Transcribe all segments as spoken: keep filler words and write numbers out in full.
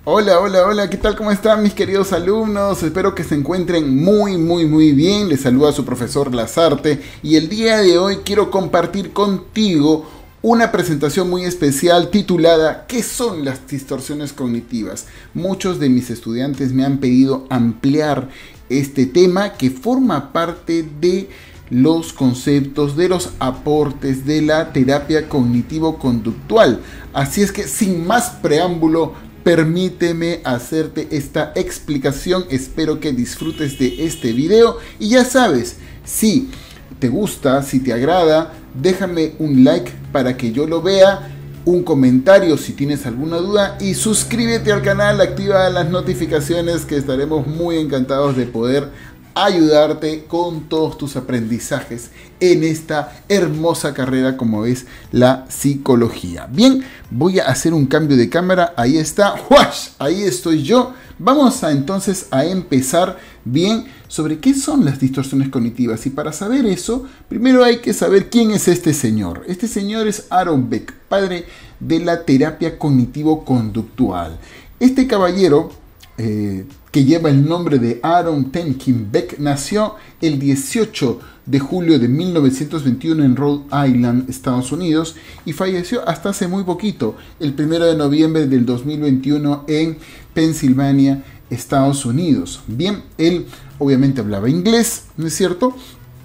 Hola, hola, hola, ¿qué tal? ¿Cómo están mis queridos alumnos? Espero que se encuentren muy, muy, muy bien. Les saluda su profesor Lazarte y el día de hoy quiero compartir contigo una presentación muy especial titulada ¿Qué son las distorsiones cognitivas? Muchos de mis estudiantes me han pedido ampliar este tema que forma parte de los conceptos, de los aportes de la terapia cognitivo-conductual. Así es que sin más preámbulo, permíteme hacerte esta explicación. Espero que disfrutes de este video y ya sabes, si te gusta, si te agrada, déjame un like para que yo lo vea, un comentario si tienes alguna duda y suscríbete al canal, activa las notificaciones que estaremos muy encantados de poder ayudarte con todos tus aprendizajes en esta hermosa carrera como es la psicología. Bien, voy a hacer un cambio de cámara. Ahí está, ¡Wash! Ahí estoy yo. Vamos a entonces a empezar bien sobre qué son las distorsiones cognitivas. Y para saber eso, primero hay que saber quién es este señor. Este señor es Aaron Beck, padre de la terapia cognitivo-conductual. Este caballero Eh, que lleva el nombre de Aaron Tenkin Beck, nació el dieciocho de julio de mil novecientos veintiuno en Rhode Island, Estados Unidos, y falleció hasta hace muy poquito, el primero de noviembre del dos mil veintiuno en Pensilvania, Estados Unidos. Bien, él obviamente hablaba inglés, ¿no es cierto?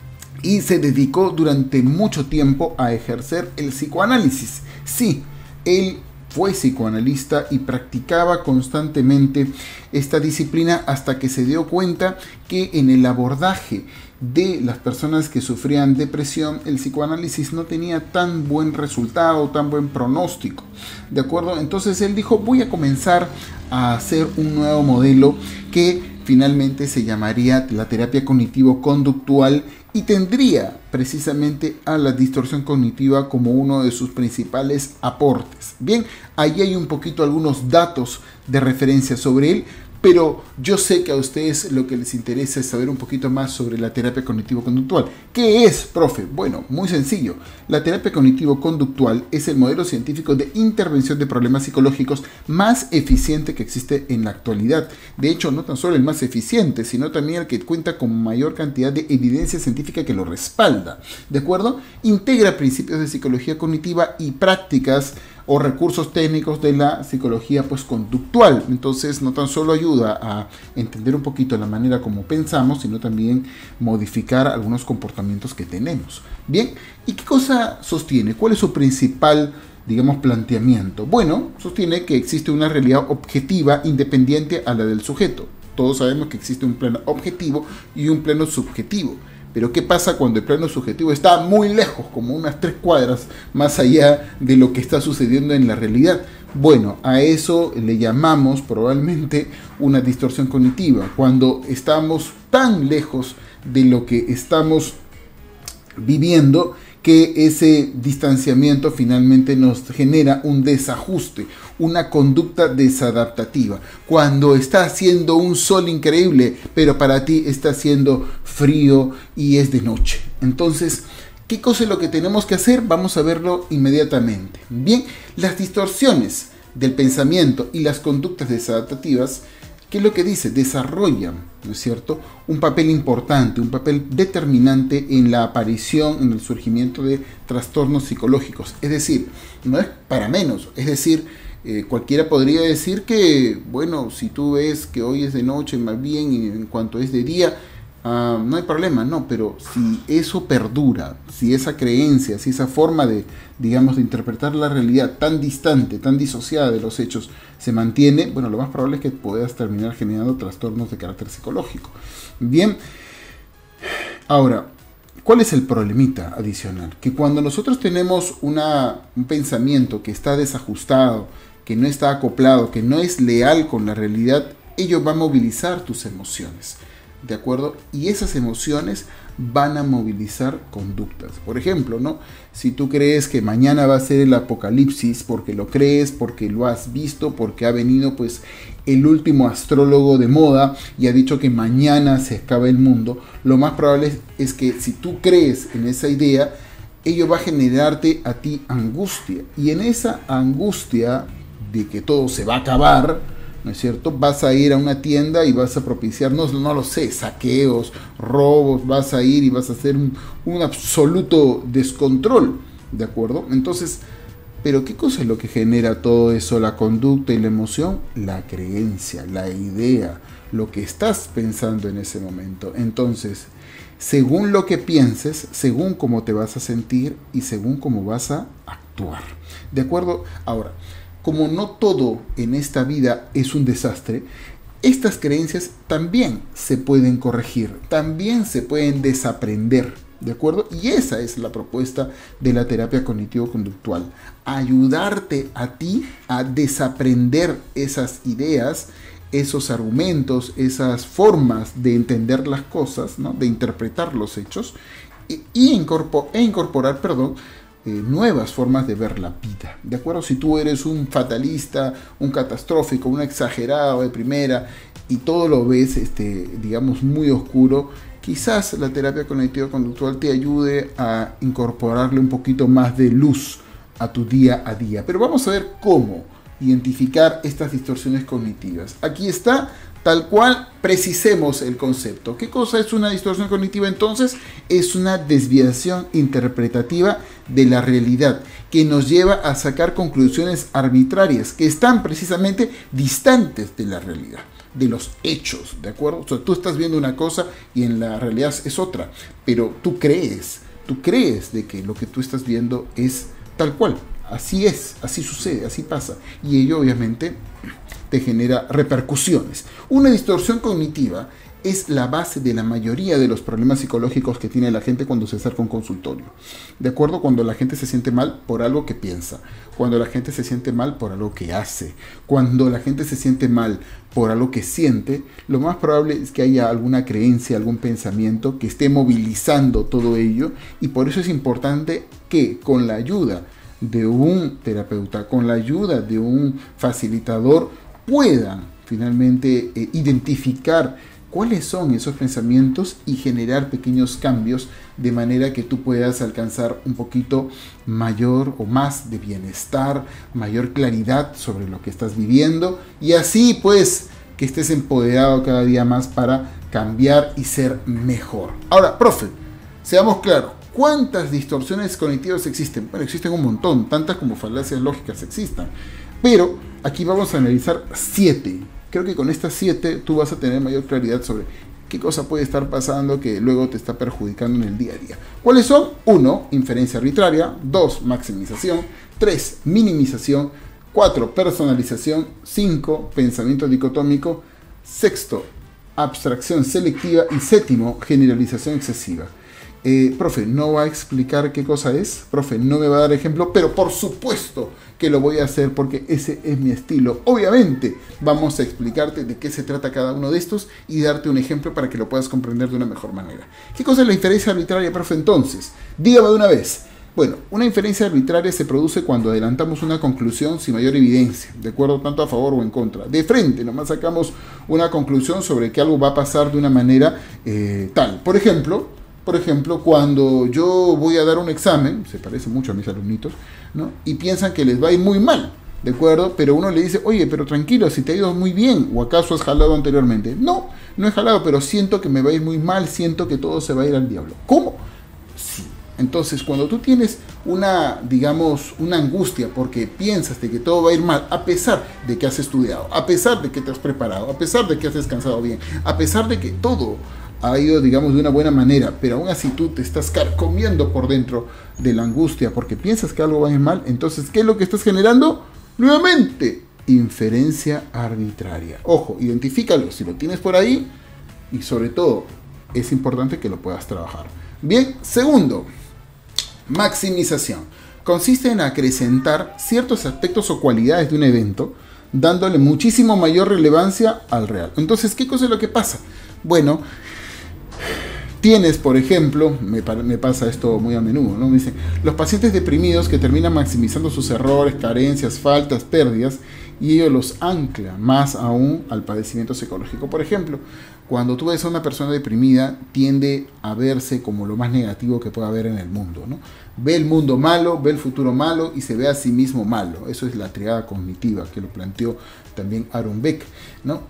Y se dedicó durante mucho tiempo a ejercer el psicoanálisis. Sí, él fue psicoanalista y practicaba constantemente esta disciplina hasta que se dio cuenta que en el abordaje de las personas que sufrían depresión, el psicoanálisis no tenía tan buen resultado, tan buen pronóstico. ¿De acuerdo? Entonces él dijo, voy a comenzar a hacer un nuevo modelo que finalmente se llamaría la terapia cognitivo-conductual y tendría precisamente a la distorsión cognitiva como uno de sus principales aportes. Bien, ahí hay un poquito algunos datos de referencia sobre él, pero yo sé que a ustedes lo que les interesa es saber un poquito más sobre la terapia cognitivo-conductual. ¿Qué es, profe? Bueno, muy sencillo. La terapia cognitivo-conductual es el modelo científico de intervención de problemas psicológicos más eficiente que existe en la actualidad. De hecho, no tan solo el más eficiente, sino también el que cuenta con mayor cantidad de evidencia científica que lo respalda. ¿De acuerdo? Integra principios de psicología cognitiva y prácticas o recursos técnicos de la psicología pues conductual. Entonces no tan solo ayuda a entender un poquito la manera como pensamos, sino también modificar algunos comportamientos que tenemos. Bien, ¿y qué cosa sostiene? ¿Cuál es su principal, digamos, planteamiento? Bueno, sostiene que existe una realidad objetiva independiente a la del sujeto. Todos sabemos que existe un plano objetivo y un plano subjetivo. Pero ¿qué pasa cuando el plano subjetivo está muy lejos, como unas tres cuadras más allá de lo que está sucediendo en la realidad? Bueno, a eso le llamamos probablemente una distorsión cognitiva, cuando estamos tan lejos de lo que estamos viviendo que ese distanciamiento finalmente nos genera un desajuste, una conducta desadaptativa. Cuando está haciendo un sol increíble, pero para ti está haciendo frío y es de noche. Entonces, ¿qué cosa es lo que tenemos que hacer? Vamos a verlo inmediatamente. Bien, las distorsiones del pensamiento y las conductas desadaptativas, ¿qué es lo que dice? Desarrollan, ¿no es cierto?, un papel importante, un papel determinante en la aparición, en el surgimiento de trastornos psicológicos. Es decir, no es para menos. Es decir, eh, cualquiera podría decir que, bueno, si tú ves que hoy es de noche, más bien, y en cuanto es de día, Uh, no hay problema, no, pero si eso perdura, si esa creencia, si esa forma de, digamos, de interpretar la realidad tan distante, tan disociada de los hechos se mantiene, bueno, lo más probable es que puedas terminar generando trastornos de carácter psicológico. Bien, ahora, ¿cuál es el problemita adicional? Que cuando nosotros tenemos una, un pensamiento que está desajustado, que no está acoplado, que no es leal con la realidad, ello va a movilizar tus emociones. ¿De acuerdo? Y esas emociones van a movilizar conductas. Por ejemplo, ¿no? Si tú crees que mañana va a ser el apocalipsis, porque lo crees, porque lo has visto, porque ha venido pues el último astrólogo de moda y ha dicho que mañana se acaba el mundo, lo más probable es que si tú crees en esa idea, ello va a generarte a ti angustia. Y en esa angustia de que todo se va a acabar, ¿no es cierto? Vas a ir a una tienda y vas a propiciar, no, no lo sé, saqueos, robos, vas a ir y vas a hacer un, un absoluto descontrol, ¿de acuerdo? Entonces, ¿pero qué cosa es lo que genera todo eso? La conducta y la emoción, la creencia, la idea, lo que estás pensando en ese momento. Entonces, según lo que pienses, según cómo te vas a sentir y según cómo vas a actuar. ¿De acuerdo? Ahora, como no todo en esta vida es un desastre, estas creencias también se pueden corregir, también se pueden desaprender, ¿de acuerdo? Y esa es la propuesta de la terapia cognitivo-conductual, ayudarte a ti a desaprender esas ideas, esos argumentos, esas formas de entender las cosas, ¿no? De interpretar los hechos y, y incorpor, e incorporar, perdón, Eh, nuevas formas de ver la vida, ¿de acuerdo? Si tú eres un fatalista, un catastrófico, un exagerado de primera y todo lo ves, este, digamos, muy oscuro, quizás la terapia cognitivo-conductual te ayude a incorporarle un poquito más de luz a tu día a día. Pero vamos a ver cómo identificar estas distorsiones cognitivas. Aquí está. Tal cual, precisemos el concepto. ¿Qué cosa es una distorsión cognitiva entonces? Es una desviación interpretativa de la realidad que nos lleva a sacar conclusiones arbitrarias que están precisamente distantes de la realidad, de los hechos, ¿de acuerdo? O sea, tú estás viendo una cosa y en la realidad es otra, pero tú crees, tú crees de que lo que tú estás viendo es tal cual. Así es, así sucede, así pasa. Y ello obviamente te genera repercusiones. Una distorsión cognitiva es la base de la mayoría de los problemas psicológicos que tiene la gente cuando se acerca a un consultorio. ¿De acuerdo? Cuando la gente se siente mal por algo que piensa, cuando la gente se siente mal por algo que hace, cuando la gente se siente mal por algo que siente, lo más probable es que haya alguna creencia, algún pensamiento que esté movilizando todo ello, y por eso es importante que con la ayuda de un terapeuta, con la ayuda de un facilitador, puedan finalmente eh, identificar cuáles son esos pensamientos y generar pequeños cambios de manera que tú puedas alcanzar un poquito mayor o más de bienestar, mayor claridad sobre lo que estás viviendo, y así pues que estés empoderado cada día más para cambiar y ser mejor. Ahora, profe, seamos claros, ¿cuántas distorsiones cognitivas existen? Bueno, existen un montón, tantas como falacias lógicas existan, pero aquí vamos a analizar siete. Creo que con estas siete tú vas a tener mayor claridad sobre qué cosa puede estar pasando que luego te está perjudicando en el día a día. ¿Cuáles son? uno. Inferencia arbitraria. dos. Maximización. tres. Minimización. cuatro. Personalización. cinco. Pensamiento dicotómico. sexto. Abstracción selectiva. Y séptimo. Generalización excesiva. Eh, profe, no va a explicar qué cosa es, profe, no me va a dar ejemplo, pero por supuesto que lo voy a hacer porque ese es mi estilo. Obviamente vamos a explicarte de qué se trata cada uno de estos y darte un ejemplo para que lo puedas comprender de una mejor manera. ¿Qué cosa es la inferencia arbitraria, profe? Entonces, dígame de una vez. Bueno, una inferencia arbitraria se produce cuando adelantamos una conclusión sin mayor evidencia, de acuerdo, tanto a favor o en contra. De frente, nomás sacamos una conclusión sobre que algo va a pasar de una manera eh, tal. Por ejemplo, Por ejemplo, cuando yo voy a dar un examen, se parece mucho a mis alumnitos, ¿no? Y piensan que les va a ir muy mal, ¿de acuerdo? Pero uno le dice, oye, pero tranquilo, si te ha ido muy bien, ¿o acaso has jalado anteriormente? No, no he jalado, pero siento que me va a ir muy mal, siento que todo se va a ir al diablo. ¿Cómo? Sí. Entonces, cuando tú tienes una, digamos, una angustia porque piensas de que todo va a ir mal, a pesar de que has estudiado, a pesar de que te has preparado, a pesar de que has descansado bien, a pesar de que todo ha ido, digamos, de una buena manera, pero aún así tú te estás carcomiendo por dentro de la angustia porque piensas que algo va a ir mal, entonces, ¿qué es lo que estás generando? Nuevamente, inferencia arbitraria. Ojo, identifícalo si lo tienes por ahí y sobre todo es importante que lo puedas trabajar. Bien, segundo, maximización. Consiste en acrecentar ciertos aspectos o cualidades de un evento, dándole muchísimo mayor relevancia al real. Entonces, ¿qué cosa es lo que pasa? Bueno, tienes, por ejemplo, me, me pasa esto muy a menudo, ¿no? Me dicen, los pacientes deprimidos que terminan maximizando sus errores, carencias, faltas, pérdidas, y ello los ancla más aún al padecimiento psicológico. Por ejemplo, Cuando tú ves a una persona deprimida, tiende a verse como lo más negativo que pueda haber en el mundo, ¿no? Ve el mundo malo, ve el futuro malo y se ve a sí mismo malo. Eso es la triada cognitiva que lo planteó también Aaron Beck, ¿no?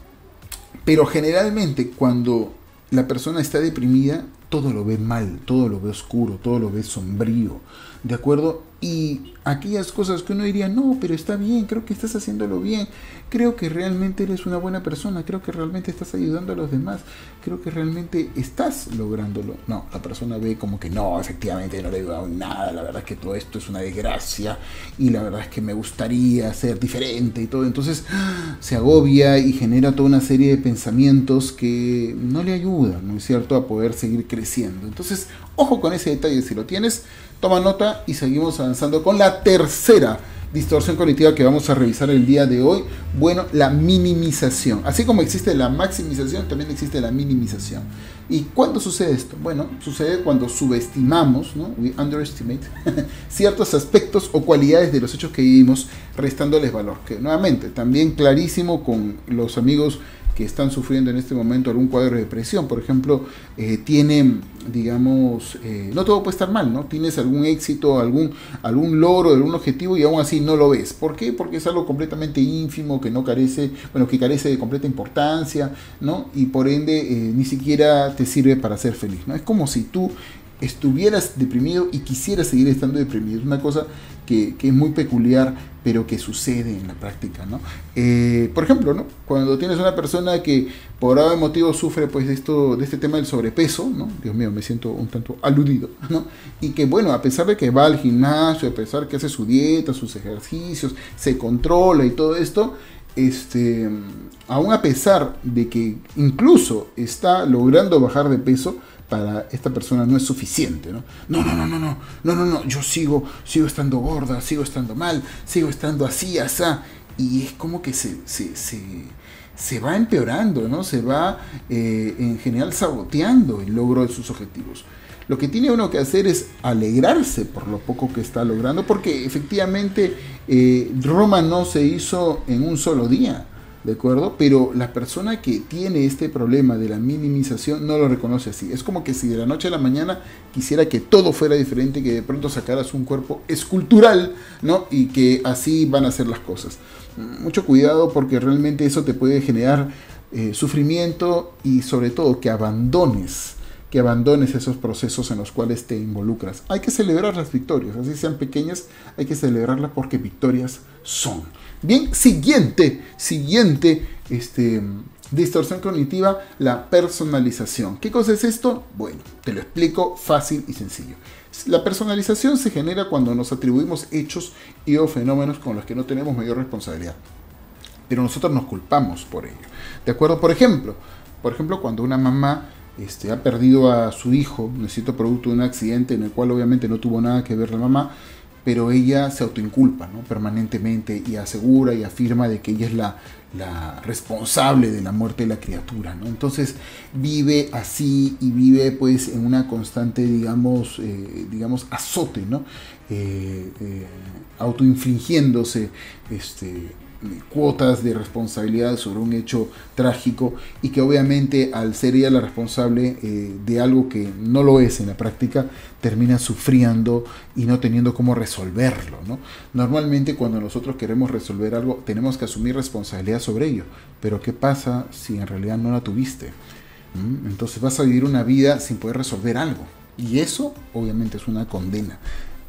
Pero generalmente cuando la persona está deprimida, todo lo ve mal, todo lo ve oscuro, todo lo ve sombrío, ¿de acuerdo? Y aquellas cosas que uno diría, no, pero está bien, creo que estás haciéndolo bien, creo que realmente eres una buena persona, creo que realmente estás ayudando a los demás, creo que realmente estás lográndolo. No, la persona ve como que no, efectivamente no le he ayudado en nada, la verdad es que todo esto es una desgracia y la verdad es que me gustaría ser diferente y todo. Entonces se agobia y genera toda una serie de pensamientos que no le ayudan, ¿no es cierto?, a poder seguir creciendo. Entonces, ojo con ese detalle, si lo tienes, toma nota y seguimos avanzando con la tercera distorsión cognitiva que vamos a revisar el día de hoy. Bueno, la minimización. Así como existe la maximización, también existe la minimización. ¿Y cuándo sucede esto? Bueno, sucede cuando subestimamos, ¿no? We underestimate ciertos aspectos o cualidades de los hechos que vivimos, restándoles valor. Que nuevamente, también clarísimo con los amigos que están sufriendo en este momento algún cuadro de depresión, por ejemplo, eh, tienen, digamos, eh, no todo puede estar mal, ¿no? Tienes algún éxito, algún, algún logro, algún objetivo y aún así no lo ves. ¿Por qué? Porque es algo completamente ínfimo, que no carece, bueno, que carece de completa importancia, ¿no? Y por ende eh, ni siquiera te sirve para ser feliz, ¿no? Es como si tú estuvieras deprimido y quisieras seguir estando deprimido. Es una cosa que, que es muy peculiar, pero que sucede en la práctica, ¿no? Eh, por ejemplo, ¿no? Cuando tienes una persona que por algún motivo sufre pues de esto, de este tema del sobrepeso, ¿no? Dios mío, me siento un tanto aludido, ¿no? Y que bueno, a pesar de que va al gimnasio, a pesar que hace su dieta, sus ejercicios, se controla y todo esto, este, aún a pesar de que incluso está logrando bajar de peso, para esta persona no es suficiente, ¿no? No, no, no, no, no, no, no, no, yo sigo, sigo estando gorda, sigo estando mal, sigo estando así, así, y es como que se, se, se, se va empeorando, ¿no? Se va eh, en general saboteando el logro de sus objetivos. Lo que tiene uno que hacer es alegrarse por lo poco que está logrando, porque efectivamente eh, Roma no se hizo en un solo día, ¿de acuerdo? Pero la persona que tiene este problema de la minimización no lo reconoce así. Es como que si de la noche a la mañana quisiera que todo fuera diferente, que de pronto sacaras un cuerpo escultural, ¿no? Y que así van a ser las cosas. Mucho cuidado, porque realmente eso te puede generar eh, sufrimiento y sobre todo que abandones que abandones esos procesos en los cuales te involucras. Hay que celebrar las victorias, así sean pequeñas, hay que celebrarlas porque victorias son. Bien, siguiente, siguiente este, distorsión cognitiva, la personalización. ¿Qué cosa es esto? Bueno, te lo explico fácil y sencillo. La personalización se genera cuando nos atribuimos hechos y o fenómenos con los que no tenemos mayor responsabilidad, pero nosotros nos culpamos por ello. ¿De acuerdo? Por ejemplo, por ejemplo, cuando una mamá Este, ha perdido a su hijo, necesito producto de un accidente en el cual obviamente no tuvo nada que ver la mamá, pero ella se autoinculpa, ¿no? Permanentemente, y asegura y afirma de que ella es la, la responsable de la muerte de la criatura, ¿no? Entonces vive así y vive pues en una constante, digamos, eh, digamos azote, ¿no? Eh, eh, autoinfligiéndose este, cuotas de responsabilidad sobre un hecho trágico, y que obviamente al ser ella la responsable eh, de algo que no lo es en la práctica, termina sufriendo y no teniendo cómo resolverlo, ¿no? Normalmente cuando nosotros queremos resolver algo tenemos que asumir responsabilidad sobre ello, pero ¿qué pasa si en realidad no la tuviste? ¿Mm? Entonces vas a vivir una vida sin poder resolver algo, y eso obviamente es una condena.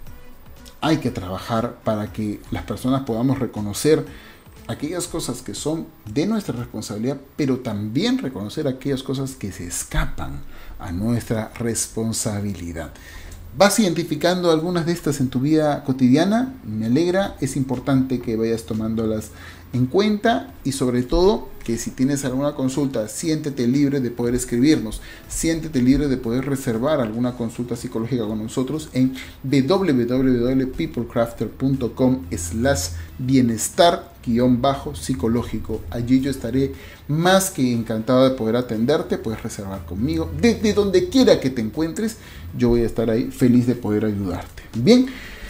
Hay que trabajar para que las personas podamos reconocer aquellas cosas que son de nuestra responsabilidad, pero también reconocer aquellas cosas que se escapan a nuestra responsabilidad. ¿Vas identificando algunas de estas en tu vida cotidiana? Me alegra, es importante que vayas tomándolas en cuenta, y sobre todo que si tienes alguna consulta, siéntete libre de poder escribirnos, siéntete libre de poder reservar alguna consulta psicológica con nosotros en w w w punto peoplecrafter punto com slash bienestar guión bajo psicológico. Allí yo estaré más que encantado de poder atenderte. Puedes reservar conmigo desde donde quiera que te encuentres, yo voy a estar ahí feliz de poder ayudarte. Bien,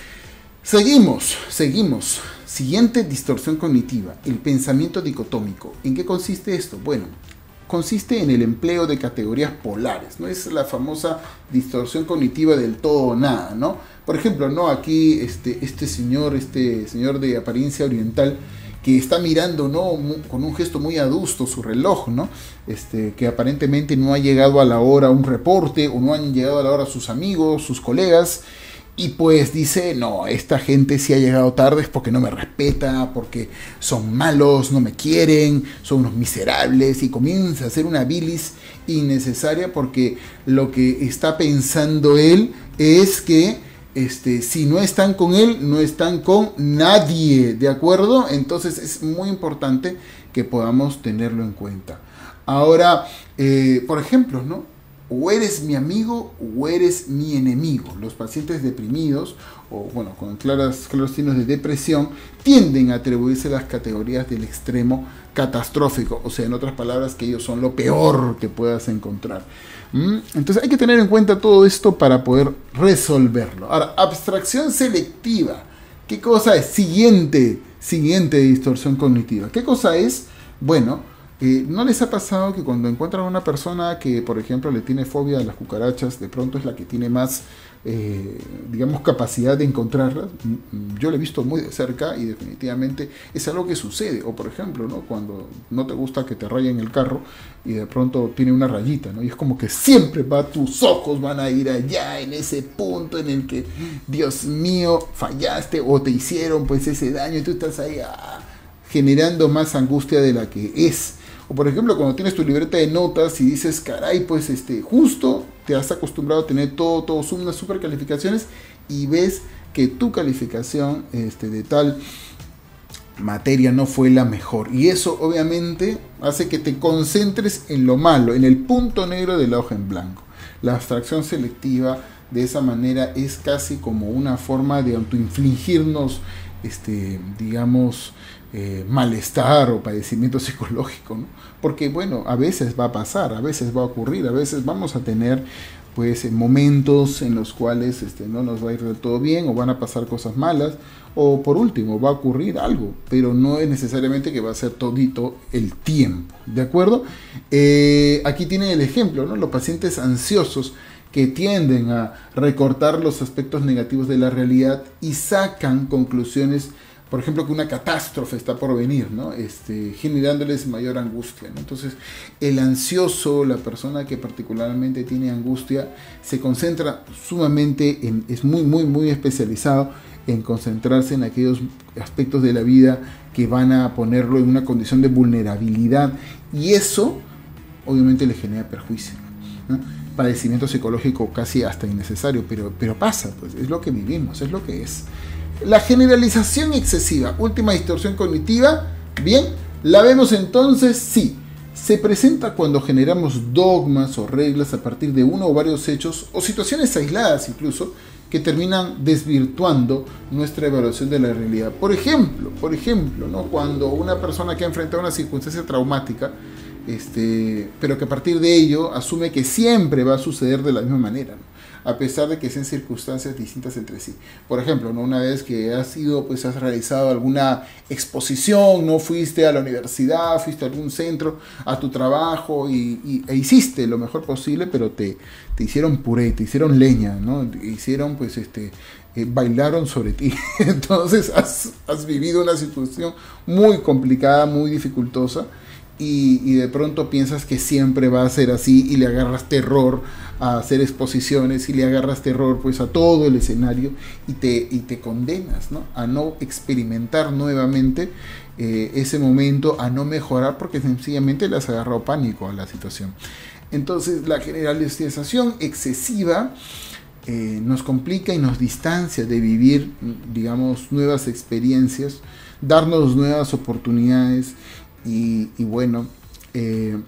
seguimos, seguimos. Siguiente distorsión cognitiva, el pensamiento dicotómico. ¿En qué consiste esto? Bueno, consiste en el empleo de categorías polares, ¿no? Es la famosa distorsión cognitiva del todo o nada, ¿no? Por ejemplo, ¿no? Aquí este, este señor, este señor de apariencia oriental, que está mirando, ¿no? Con un gesto muy adusto su reloj, ¿no? Este, que aparentemente no ha llegado a la hora un reporte, o no han llegado a la hora sus amigos, sus colegas, y pues dice, no, esta gente sí ha llegado tarde es porque no me respeta, porque son malos, no me quieren, son unos miserables, y comienza a hacer una bilis innecesaria porque lo que está pensando él es que Este, si no están con él, no están con nadie, ¿de acuerdo? Entonces es muy importante que podamos tenerlo en cuenta. Ahora, eh, por ejemplo, ¿no? O eres mi amigo o eres mi enemigo. Los pacientes deprimidos o bueno, con claras, claros signos de depresión tienden a atribuirse las categorías del extremo catastrófico, o sea, en otras palabras, que ellos son lo peor que puedas encontrar. Entonces hay que tener en cuenta todo esto para poder resolverlo. Ahora, abstracción selectiva. ¿Qué cosa es? Siguiente, siguiente distorsión cognitiva. ¿Qué cosa es? Bueno, eh, ¿no les ha pasado que cuando encuentran a una persona que, por ejemplo, le tiene fobia a las cucarachas, de pronto es la que tiene más, eh, digamos, capacidad de encontrarlas? Yo lo he visto muy de cerca y definitivamente es algo que sucede. O, por ejemplo, ¿no? Cuando no te gusta que te rayen el carro y de pronto tiene una rayita, ¿no? Y es como que siempre va, tus ojos van a ir allá, en ese punto en el que, Dios mío, fallaste o te hicieron pues ese daño y tú estás ahí ah, generando más angustia de la que es. O por ejemplo, cuando tienes tu libreta de notas y dices, caray, pues este, justo te has acostumbrado a tener todo, todo, unas super calificaciones y ves que tu calificación este, de tal materia no fue la mejor. Y eso obviamente hace que te concentres en lo malo, en el punto negro de la hoja en blanco. La abstracción selectiva de esa manera es casi como una forma de autoinfligirnos, este, digamos, Eh, malestar o padecimiento psicológico, ¿no? Porque bueno, a veces va a pasar, a veces va a ocurrir, a veces vamos a tener pues momentos en los cuales este, no nos va a ir del todo bien o van a pasar cosas malas o por último va a ocurrir algo, pero no es necesariamente que va a ser todito el tiempo, ¿de acuerdo? Eh, aquí tienen el ejemplo, ¿no? Los pacientes ansiosos que tienden a recortar los aspectos negativos de la realidad y sacan conclusiones, por ejemplo, que una catástrofe está por venir, ¿no? Este, generándoles mayor angustia, ¿no? Entonces, el ansioso, la persona que particularmente tiene angustia, se concentra sumamente, en, es muy, muy, muy especializado en concentrarse en aquellos aspectos de la vida que van a ponerlo en una condición de vulnerabilidad. Y eso, obviamente, le genera perjuicio, ¿no? Padecimiento psicológico casi hasta innecesario, pero, pero pasa, pues, es lo que vivimos, es lo que es. La generalización excesiva, última distorsión cognitiva, bien, la vemos entonces, sí, se presenta cuando generamos dogmas o reglas a partir de uno o varios hechos o situaciones aisladas incluso que terminan desvirtuando nuestra evaluación de la realidad. Por ejemplo, por ejemplo, ¿no? Cuando una persona que ha enfrentado una circunstancia traumática, este, pero que a partir de ello asume que siempre va a suceder de la misma manera, ¿no? A pesar de que sean circunstancias distintas entre sí. Por ejemplo, ¿no? Una vez que has ido, pues has realizado alguna exposición, no fuiste a la universidad, fuiste a algún centro, a tu trabajo y, y, e hiciste lo mejor posible, pero te, te hicieron puré, te hicieron leña, ¿no? Te hicieron, pues, este, eh, bailaron sobre ti. Entonces has, has vivido una situación muy complicada, muy dificultosa. Y, y de pronto piensas que siempre va a ser así y le agarras terror a hacer exposiciones y le agarras terror pues a todo el escenario y te, y te condenas, ¿no? A no experimentar nuevamente eh, ese momento, a no mejorar porque sencillamente le has agarrado pánico a la situación. Entonces la generalización excesiva eh, nos complica y nos distancia de vivir, digamos, nuevas experiencias, darnos nuevas oportunidades. Y, y bueno, eh,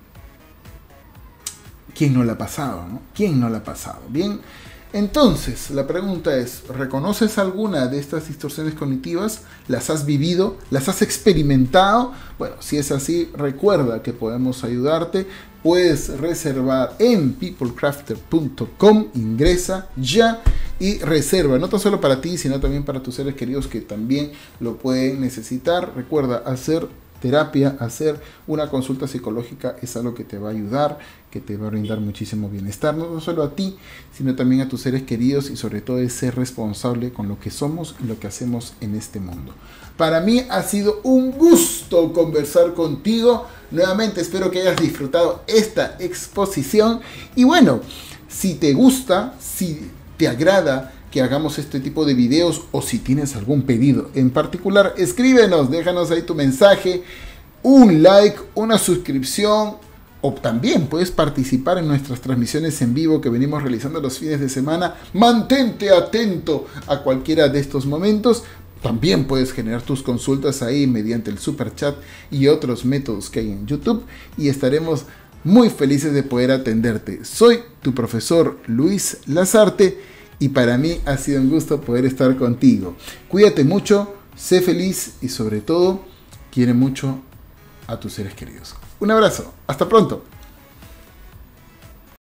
¿quién no la ha pasado, no? ¿Quién no la ha pasado? Bien, entonces la pregunta es, ¿reconoces alguna de estas distorsiones cognitivas? ¿Las has vivido? ¿Las has experimentado? Bueno, si es así, recuerda que podemos ayudarte. Puedes reservar en people crafter punto com, ingresa ya y reserva, no tan solo para ti, sino también para tus seres queridos que también lo pueden necesitar. Recuerda hacer terapia, hacer una consulta psicológica es algo que te va a ayudar, que te va a brindar muchísimo bienestar, no solo a ti, sino también a tus seres queridos, y sobre todo es ser responsable con lo que somos y lo que hacemos en este mundo. Para mí ha sido un gusto conversar contigo. Nuevamente espero que hayas disfrutado esta exposición. Y bueno, si te gusta, si te agrada que hagamos este tipo de videos, o si tienes algún pedido en particular, escríbenos, déjanos ahí tu mensaje, un like, una suscripción, o también puedes participar en nuestras transmisiones en vivo que venimos realizando los fines de semana. Mantente atento a cualquiera de estos momentos. También puedes generar tus consultas ahí mediante el super chat y otros métodos que hay en YouTube, y estaremos muy felices de poder atenderte. Soy tu profesor Luis Lasarte, y para mí ha sido un gusto poder estar contigo. Cuídate mucho, sé feliz y sobre todo, quiere mucho a tus seres queridos. Un abrazo, hasta pronto.